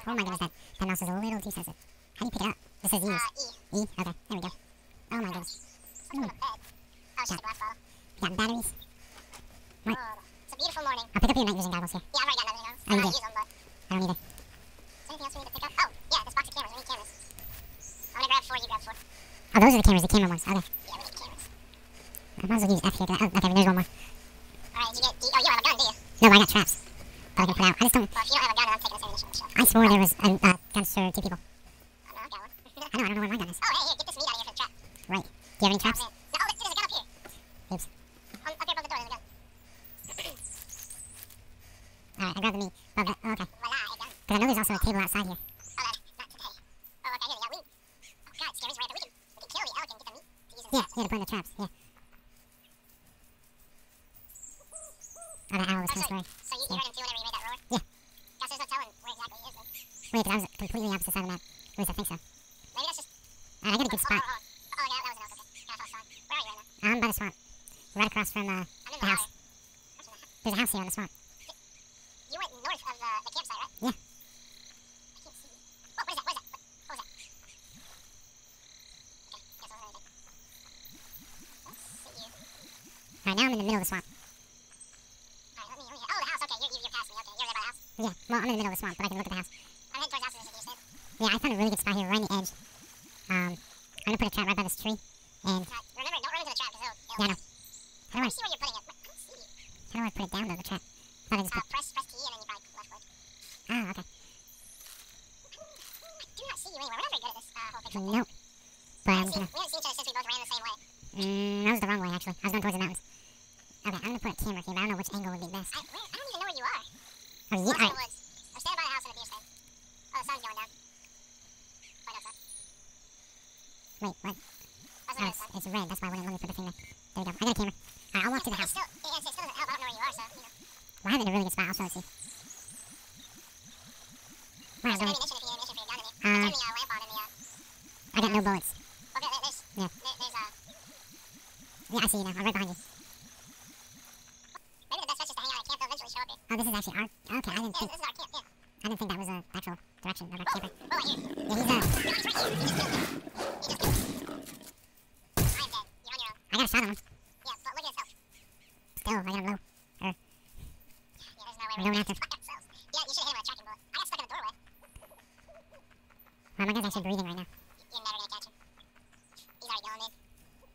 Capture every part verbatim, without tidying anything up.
Oh my goodness, that, that mouse is a little too sensitive. How do you pick it up? This says use. Uh, E. E? Okay, there we go. Oh my goodness. Something on the bed. Oh, it's just a glass bottle. We got batteries. Right. Oh, it's a beautiful morning. I'll pick up your night vision goggles here. Yeah, I've already got nothing else. Oh, I you don't do? use them, but... I don't either. Is there anything else we need to pick up? Oh, yeah, this box of cameras. We need cameras. I'm gonna grab four, you grab four. Oh, those are the cameras, the camera ones. Okay. Yeah, we need cameras. I might as well use F here. 'cause I- Oh, okay, there's one more. Alright, did you get... Do you, oh, you don't have a gun, do you? No, I got traps. That I can put out. I just don't... Well, if you don't have a gun, then I'm taking this ammunition on the shelf. I swore there was a uh, guns for two people. Oh, no, I've got one. I know, I don't know where my gun is. Oh, hey, here, get this meat out of here for the trap. Right. Do you have any traps? Oh, man. No, oh, look, there's a gun up here. Oops. On, up here above the door, there's a gun. Alright, I grabbed the meat. Above the... Oh, okay. Voila, a gun. Because I know there's also a table outside here. Oh, that, not today. Oh, okay, here we go. We, oh, God, scaries right there. We can, we can kill the elk and get the meat to use in the Yeah, traps. yeah, to put in the traps. Yeah. Oh, that owl was Oh, kind of so, scary. so you, you Yeah. heard him too whenever you made that roar? Yeah. Guess there's no telling where exactly he is, then. Wait, because I was completely opposite side of the map. At least I think so. Maybe that's just... Alright, I got a good Oh, spot. oh, oh, oh. Oh, yeah, that was an elk, okay. Yeah, I thought I saw him. Where are you right now? I'm by the swamp. Right across from uh, I'm in the the house. house. Where's the house? There's a house here on the swamp. You went north of the, the campsite, right? Yeah. I can't see you. Whoa, what is that? What is that? What, what was that? Okay, guess I wasn't anything. Let's see you. Alright, now I'm in the middle of the swamp. Alright, let me, let me... Oh, the house, okay. You're, you're, you're past me, okay. You're there by the house. Yeah, well, I'm in the middle of the swamp, but I can look at the house. I'm heading towards the house as you said. Yeah, I found a really good spot here, right on the edge. Um, I'm gonna put a trap right by this tree. And, Uh, remember, don't run into the trap, because it'll... it'll yeah, I know. How do I, Let me see where you're putting it. I don't see you. how do I put it down, though, the trap? I thought I just Uh, put... press, press T, and then you probably left click. Oh, okay. I do not see you anywhere. We're not very good at this uh, whole picture thing. Nope. But, We um, haven't seen, you know, we haven't seen each other since we both ran the same way. mm, that was the wrong way, actually. I was going towards the mountains. Okay, I'm gonna put a camera here, but I don't know which angle would be best. I, where, I don't even know where you are. Oh, yeah, Lost in the alright. woods. I'm standing by the house in a deer stand. Oh, the sun's going down. Right outside. Wait, what? I was Oh, looking at it's, the sun. it's red, that's why I wouldn't let me put the thing there. There we go. I got a camera. Alright, I'll walk to the It house. still, it, it still doesn't help. I don't know where you are, so, you know. Well, I'm in a really good spot, I'll show it to you. Wow, There's no really? ammunition if you need ammunition for your gun in Uh, here. Turn the uh, lamp on in the, uh... I got no bullets. Okay, there, there's... Yeah. There, there's, uh... Yeah, I see you now. I'm right behind you. Maybe the best bet is to hang out at camp. They'll eventually show up here. Oh, this is actually our... Okay, I didn't Yeah, think... this is our camp, yeah. I didn't think that was a actual direction of our Whoa, camper. whoa, right here. Yeah, he's uh... No, he's right here. He just killed me. He just killed me. I am dead. You're on your own. I got a shot on him. Yeah, but look at his health. Still, I got him low. Yeah, there's no way We're we're going gonna after. fight ourselves. Yeah, you should have hit him with a tracking bullet. I got stuck in the doorway. Well, my guy's actually breathing right now. You're never gonna catch him. He's already gone, dude.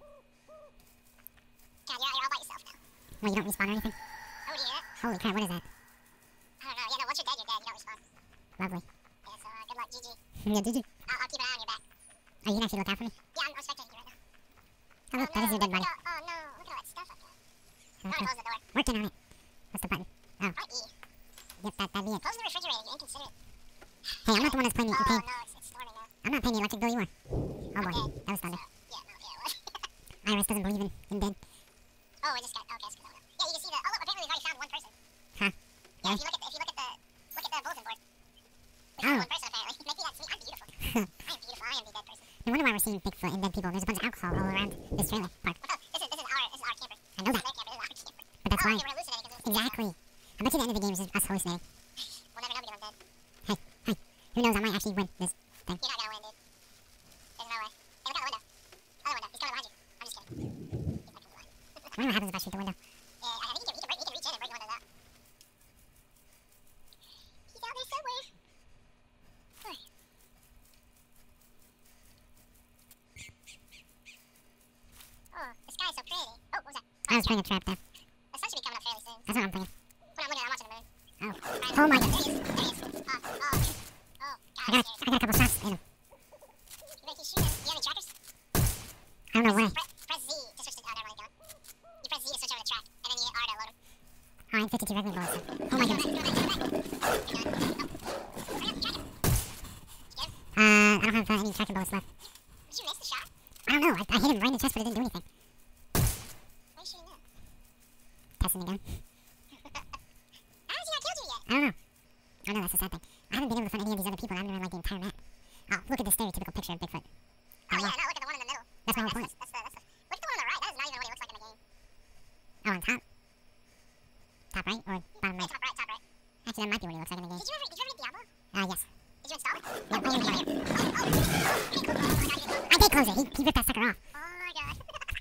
God, you're, you're all by yourself now. Well, you don't respawn or anything? Oh, do you hear that? Holy crap, what is that? I don't know. Yeah, no, once you're dead, you're dead. You don't respawn. Lovely. Yeah, so uh, good luck, G G. Yeah, did you? I'll, I'll keep an eye on your back. Oh, you can actually look out for me? Yeah, I'm, I'm spectating you right now. Oh, look, that is your dead body. Look at all, oh, no. Look at all that stuff up there. I'm Okay. gonna close the door. Working on it. What's the button? Oh, Right, E. yep, that, that'd be it. Close the refrigerator. You're inconsiderate. Hey, I'm not the one that's paying the, Oh, paying, no, it's, it's storming now. I'm not paying the electric bill, you are. Oh boy, Okay. that was thunder. So, yeah, no, yeah, what? Iris doesn't believe in, in dead. Oh, we just got, okay, that's good. Yeah, you can see the, oh, look, apparently we've already found one person. Huh? Yeah, Yeah? if you look at the, if you look at the, look at the bulletin board. We Oh. found one person, apparently. Maybe that's me. I'm beautiful. I am beautiful. I am the dead person. No wonder why we're seeing Bigfoot and dead people. There's a bunch of alcohol all around this trailer park. Oh, this is, this is our, this is our camper. I know This that, is their camper. This is our camper. but that's Oh, why. okay, we're hallucinating because it's Exactly. I bet you the end of the game is just us hallucinating. We'll never know because I'm dead. Hey, hey, who knows, I might actually win this thing. You're not gonna win, dude. There's no way. Hey, look out the window. Other window. He's coming behind you. I'm just kidding. He's not coming behind. I wonder what happens if I shoot the window. Yeah, I think you can, you can, break, you can reach in and break the windows out. He's out there somewhere. Hey. Oh, the sky's so pretty. Oh, what was that? I was playing a trap there. The sun should be coming up fairly soon. That's what I'm thinking. When I'm looking, I'm watching the moon. Oh. Alright, Oh my there god. he is. There he is. Oh, oh. Oh, God, I got, I'm I got a couple shots in him. scared. You ready to shoot him? Do you have any trackers? I don't know why. Press, press Z to switch to... Oh, never mind, don't. You press Z to switch over to track, and then you hit R to load him. Oh, I'm fifty-two regular bullets. Oh my goodness. Uh, I don't have uh, any tractor bullets left. Did you miss the shot? I don't know. I, I hit him right in the chest, but it didn't do anything. Why are you shooting that? Testing the gun. How has he not killed you yet? I don't know. I know, that's the sad thing. I haven't been able to find any of these other people. I've been around like the entire map. Oh, look at the stereotypical picture of Bigfoot. Oh, yeah, no, look at the one in the middle. That's my whole That's, point. that's, the, that's the... Look at the one on the right. That is not even what he looks like in the game. Oh, on top? Top right or bottom Yeah, right? top right, top right. Actually, that might be what he looks like in the game. Did you ever, did you ever get Diablo? Uh, yes. Did No, only the other. I did close it. He, he ripped that sucker off. Oh my god.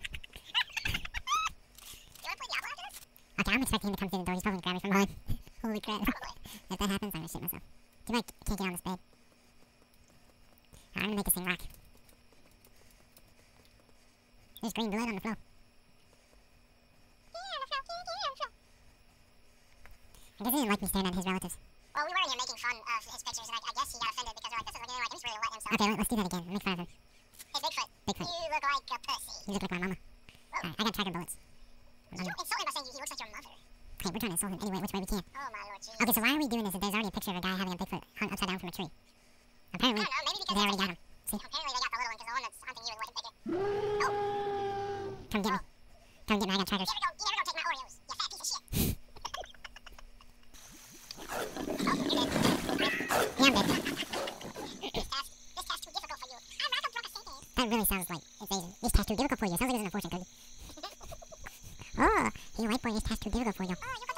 You wanna play Diablo after this? Okay, I'm expecting him to come through the door. He's probably gonna grab me from behind. Holy crap. Probably. If that happens, I'm gonna shit myself. Do I can't get on this bed? Alright, I'm gonna make this thing rock. There's green blood on the floor. Yeah, on the floor. Yeah, yeah, on the floor. I guess he didn't like me staring at his relatives. Well, we were in here making fun of his pictures, and I, I guess he got offended because we're like, this is looking like he's really let himself. Okay, let, let's do that again. Make fun of him. Hey, Bigfoot. Bigfoot. You look like a pussy. You look like my mama. Alright, I got tracker bullets. You insult him by saying he looks like your mother. Okay, we're trying to insult him any way, which way we can. Oh my lord, Jesus. Okay, so why are we doing this if there's already a picture of a guy having a Bigfoot hung upside down from a tree? Apparently, I don't know, maybe because they already got him. See? apparently they got the little one because the one that's hunting you is way bigger. Oh. Come get me. Come get me, I got trackers. You never go, you never go take my Oreos, you fat piece of shit. Oh, you're dead. Yeah, I'm dead. This task, this task too difficult for you. I'm not a drunk Satan. That really sounds like it's Asian. This task too difficult for you. Sounds like it's an unfortunate cookie. Oh, you white boy, this task too difficult for you. Oh, you got